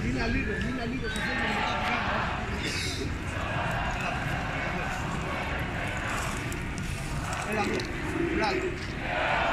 Μίλα λίγο, σε θέλει μετά τη γάμα. Έλα εδώ, μπράβο.